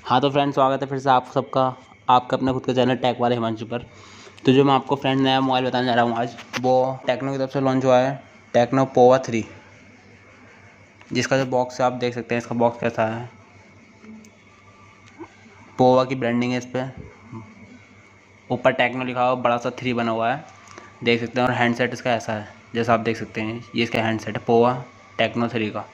हाँ तो फ्रेंड, स्वागत है फिर से आप सबका आपका अपने खुद का चैनल टेक वाले हिमांशु पर। तो जो मैं आपको फ्रेंड नया मोबाइल बताने जा रहा हूँ आज, वो टेक्नो की तरफ से लॉन्च हुआ है, टेक्नो पोवा 3। जिसका जो बॉक्स है आप देख सकते हैं, इसका बॉक्स कैसा है। पोवा की ब्रांडिंग है इस पर, ऊपर टेक्नो लिखा हुआ बड़ा सा 3 बना हुआ है, देख सकते हैं। और हैंडसेट इसका ऐसा है, जैसा आप देख सकते हैं। ये इसका हैंडसेट है पोवा टेक्नो 3 का।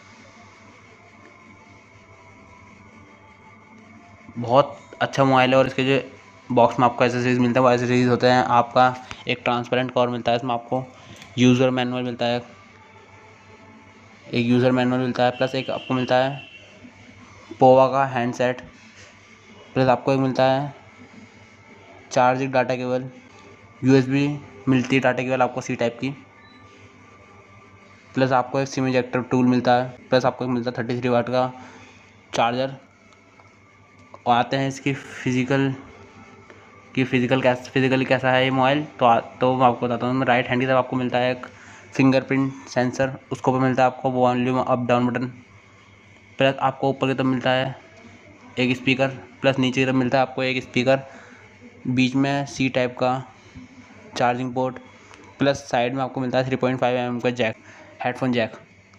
बहुत अच्छा मोबाइल है। और इसके जो बॉक्स में आपको एसेसरीज मिलता है, वो एसेसरीज होते हैं आपका एक ट्रांसपेरेंट कवर मिलता है, इसमें आपको यूज़र मैनुअल मिलता है, एक यूज़र मैनुअल मिलता है, प्लस एक आपको मिलता है पोवा का हैंडसेट, प्लस आपको एक मिलता है चार्जिंग डाटा केबल, यूएसबी मिलती है डाटा केबल आपको सी टाइप की, प्लस आपको एक सिम इजेक्टर टूल मिलता है, प्लस आपको एक मिलता है 33 वाट का चार्जर। और आते हैं इसकी फिजिकली कैसा है ये मोबाइल। तो मैं आपको बताता हूँ। राइट हैंड की तरफ आपको मिलता है एक फिंगरप्रिंट सेंसर, उसको ऊपर मिलता है आपको volume up down button, plus आपको ऊपर की तरफ मिलता है एक स्पीकर, प्लस नीचे की तरफ मिलता है आपको एक स्पीकर, बीच में सी टाइप का चार्जिंग पोर्ट, प्लस साइड में आपको मिलता है 3.5 mm का जैक, हेडफोन जैक,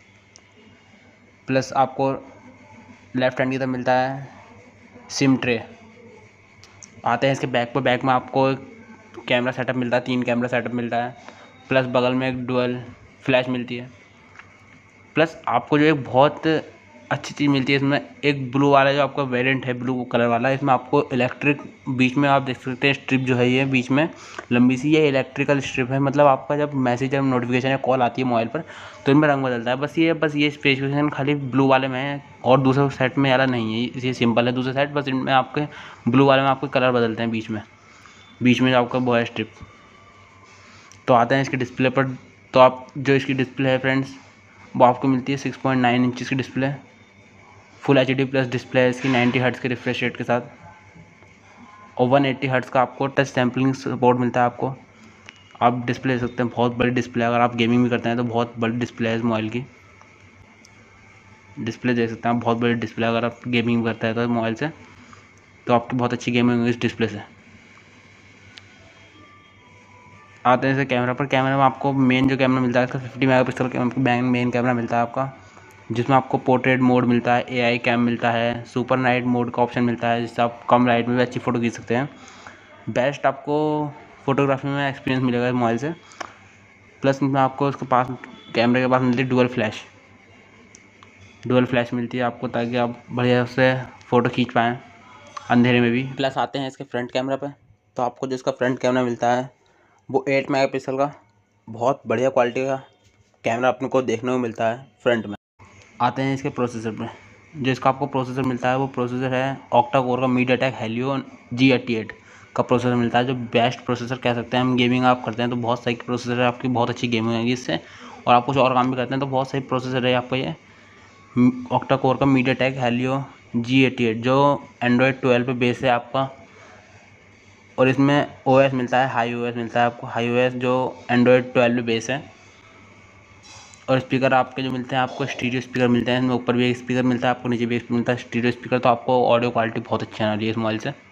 प्लस आपको लेफ्ट हैंड की तरफ मिलता है सिम ट्रे। आते हैं इसके बैक पर। बैक में आपको कैमरा सेटअप मिलता है, 3 कैमरा सेटअप मिलता है, प्लस बगल में एक डुअल फ्लैश मिलती है, प्लस आपको जो एक बहुत अच्छी चीज़ मिलती है इसमें, एक ब्लू वाला जो आपका वेरिएंट है, ब्लू कलर वाला, इसमें आपको इलेक्ट्रिक बीच में आप देख सकते हैं स्ट्रिप जो है, ये बीच में लंबी सी ये इलेक्ट्रिकल स्ट्रिप है। मतलब आपका जब मैसेज या नोटिफिकेशन या कॉल आती है मोबाइल पर, तो इनमें रंग बदलता है। बस ये स्पेसिफिकेशन खाली ब्लू वाले में है, और दूसरे सेट में वाला नहीं है। ये सिंपल है दूसरे सेट, बस इनमें आपके ब्लू वाले में आपके कलर बदलते हैं बीच में जो आपका वो है स्ट्रिप। तो आते हैं इसके डिस्प्ले पर। तो आप जो इसकी डिस्प्ले है फ्रेंड्स, वो आपको मिलती है 6.9 इंच की display, full HD plus display है इसकी 90 हर्ट्ज़ के रिफ्रेश रेट के साथ, और 180 हर्ट्ज़ का आपको टच सैम्पलिंग सपोर्ट मिलता है आपको। आप डिस्प्ले ले सकते हैं, बहुत बड़ी डिस्प्ले है। अगर आप गेमिंग भी करते हैं तो बहुत बड़ी डिस्प्ले है इस मोबाइल की। डिस्प्ले देख सकते हैं आप, बहुत बड़ी डिस्प्ले। अगर आप गेमिंग करते हैं तो मोबाइल से, तो आपकी बहुत अच्छी गेमिंग होगी इस डिस्प्ले से। आते हैं इसे कैमरा पर। कैमरा में आपको मेन जो कैमरा मिलता है इसका 50 मेगापिक्सल का मेन कैमरा मिलता है आपका, जिसमें आपको पोर्ट्रेट मोड मिलता है, AI कैम मिलता है, सुपर नाइट मोड का ऑप्शन मिलता है, जिससे आप कम लाइट में भी अच्छी फ़ोटो खींच सकते हैं। बेस्ट आपको फोटोग्राफी में एक्सपीरियंस मिलेगा इस मोबाइल से। प्लस इसमें आपको उसके पास कैमरे के पास मिलती है डुअल फ्लैश मिलती है आपको, ताकि आप बढ़िया से फ़ोटो खींच पाएँ अंधेरे में भी। प्लस आते हैं इसके फ्रंट कैमरा पे। तो आपको जो इसका फ्रंट कैमरा मिलता है वो 8 मेगापिक्सल का बहुत बढ़िया क्वालिटी का कैमरा अपने को देखने को मिलता है फ्रंट में। आते हैं इसके प्रोसेसर पे। जो इसका आपको प्रोसेसर मिलता है वो प्रोसेसर है ऑक्टा कोर का मीडियाटेक हेलियो G88 का प्रोसेसर मिलता है, जो बेस्ट प्रोसेसर कह सकते हैं हम। गेमिंग आप करते हैं तो बहुत सही प्रोसेसर है, आपकी बहुत अच्छी गेमिंग होगी इससे। और आप कुछ और काम भी करते हैं तो बहुत सही प्रोसेसर है आपका ये ऑक्टा कोर का मीडियाटेक हेलियो G88, जो एंड्रॉयड 12 पे बेस है आपका। और इसमें OS मिलता है, हाई OS मिलता है आपको, हाई OS जो एंड्रॉयड 12 पे बेस है। और स्पीकर आपके जो मिलते हैं आपको स्टीरियो स्पीकर मिलते हैं, इसमें ऊपर भी एक स्पीकर मिलता है आपको, नीचे भी एक मिलता है स्टीरियो स्पीकर। तो आपको ऑडियो क्वालिटी बहुत अच्छी आने वाली है इस मोबाइल से।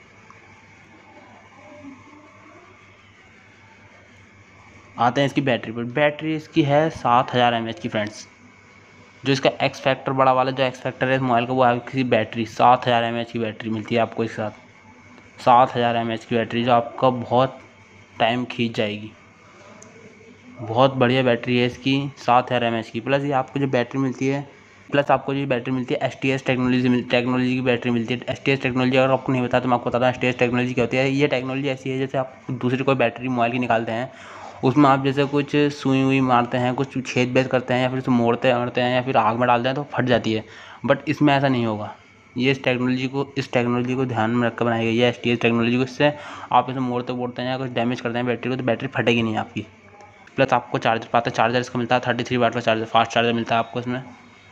आते हैं इसकी बैटरी पर। बैटरी इसकी है 7000 mAh की फ्रेंड्स। जो इसका एक्स फैक्टर बड़ा वाला जो एक्स फैक्टर है इस मोबाइल का, वो आपकी बैटरी 7000 mAh की बैटरी मिलती है आपको इसके साथ। 7000 mAh की बैटरी जो आपका बहुत टाइम खींच जाएगी। बहुत बढ़िया बैटरी है इसकी 7000 mAh की। प्लस ये आपको जो बैटरी मिलती है, STS टेक्नोलॉजी की बैटरी मिलती है। STS टेक्नोलॉजी अगर आपको नहीं पता तो मैं आपको बताता हूँ STS टेक्नोलॉजी क्या होती है। ये टेक्नोलॉजी ऐसी है, जैसे आप दूसरी कोई बैटरी मोबाइल की निकालते हैं, उसमें आप जैसे कुछ सुई हुई मारते हैं, कुछ छेद बेद करते हैं, या फिर उसे मोड़ते हैं या फिर आग में डालते हैं तो फट जाती है। बट इसमें ऐसा नहीं होगा। ये इस टेक्नोलॉजी को ध्यान में रखकर बनाई गई है STS टेक्नोलॉजी को। इससे आप इसे मोड़ते हैं या कुछ डैमेज करते हैं बैटरी को, तो बैटरी फटेगी नहीं आपकी। प्लस आपको चार्जर इसका मिलता है 33 वाट का चार्जर, फास्ट चार्जर मिलता है आपको इसमें,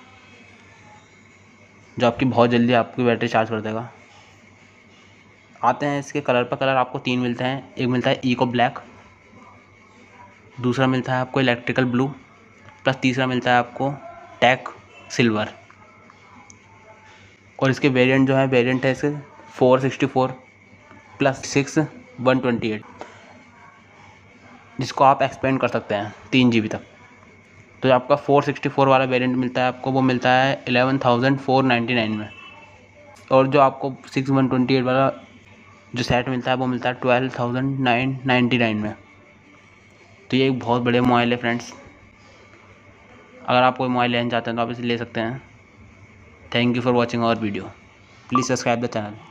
जो आपकी बहुत जल्दी आपकी बैटरी चार्ज कर देगा। आते हैं इसके कलर पर। कलर आपको 3 मिलते हैं। एक मिलता है इको ब्लैक, दूसरा मिलता है आपको इलेक्ट्रिकल ब्लू, प्लस तीसरा मिलता है आपको टैक सिल्वर। और इसके वेरिएंट जो है, वेरिएंट है इसके 464 प्लस 6 128, जिसको आप एक्सपेंड कर सकते हैं 3 GB तक। तो आपका 464 वाला वेरिएंट मिलता है आपको, वो मिलता है 11,499 में। और जो आपको 6 128 वाला जो सेट मिलता है वो मिलता है 12,999 में। तो ये एक बहुत बड़े मोबाइल है फ्रेंड्स। अगर आप कोई मोबाइल लेना चाहते हैं तो आप इसे ले सकते हैं। Thank you for watching our video. Please subscribe the channel.